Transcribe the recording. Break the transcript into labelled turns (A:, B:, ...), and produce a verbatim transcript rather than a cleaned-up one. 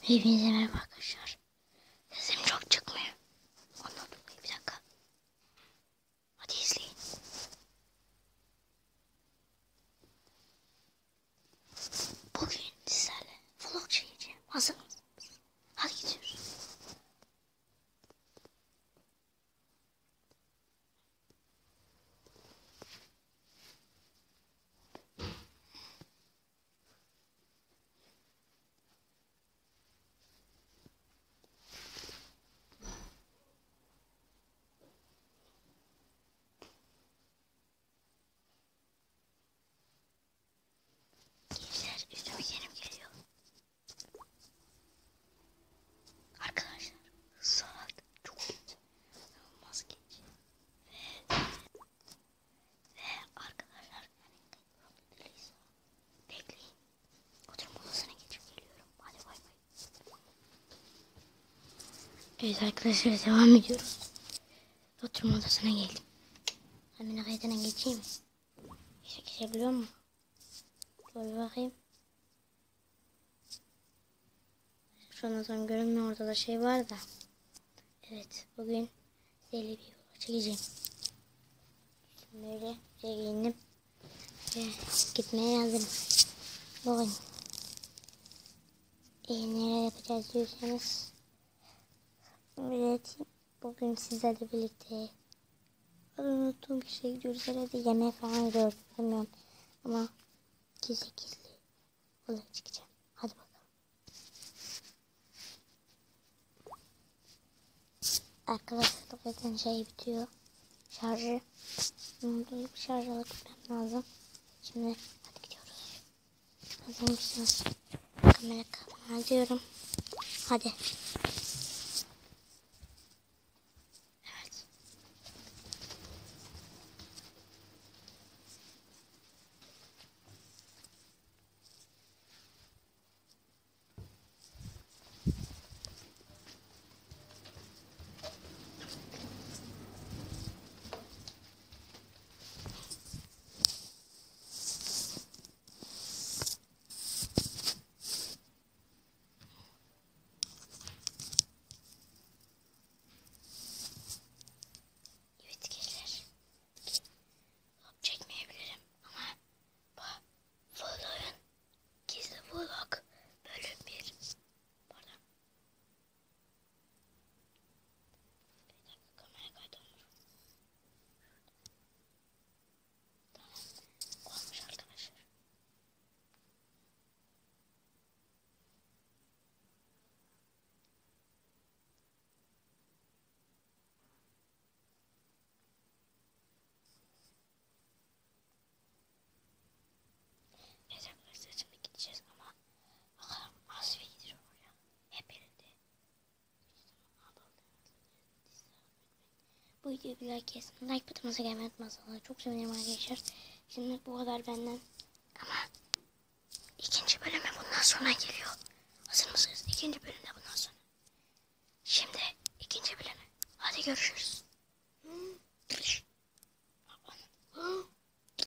A: Hepinize merhaba arkadaşlar. Sesim çok çıkmıyor. Ondan dolayı bir dakika. Hadi izleyin. Bugün sizlerle vlog çekeceğim. Hazır mısınız? Hadi gidiyoruz. Gençler üstüme yenim geliyor. Arkadaşlar saat çok inanılmaz geç. Ve, ve arkadaşlar bekleyin. Oturma odasına geçip geliyorum. Hadi bay bay. Evet arkadaşlar devam ediyoruz. Oturma odasına geldim. Hemen kaydına geçeyim. İşe geçebiliyor mu? Dur bakayım. Şu an tam görünmüyor, orada da şey var da. Evet, bugün deli bir yola çekeceğim. Böyle şey giyindim ve gitmeye hazırım. Bugün e, neler yapacağız diyorsanız evet, bugün sizlerle birlikte unuttuğum bir şey gidiyoruz herhalde, yemeğe falan gidiyoruz, bilmiyorum ama gizli gizli yola çıkacağım. Hadi bakalım. Arkadaşlar zaten şey bitiyor, şarjı. Bunu şarj alıp gitmem lazım. Şimdi hadi gidiyoruz. Hazır mısınız? Kamera kamera diyorum. Hadi. Evet. Evet gençler. Vlog çekmeyebilirim ama bu vlogun gizli vlog bölüm bir. Pardon. Bir dakika, kamera kaydı olur. Tamam. Olmuş arkadaşlar. Evet arkadaşlar, şimdi gideceğiz ama bakalım nasıl bir gidiyor oraya. Hep birlikte. Bu videoyu bir like kesin. Like butonuna gelmeyi unutmazsanız çok sevinirim arkadaşlar. Şimdi bu kadar benden. Ama ikinci bölüme bundan sonra geliyor. Hazır mısınız? İkinci bölümde bundan sonra. Şimdi ikinci bölümü. Hadi görüşürüz.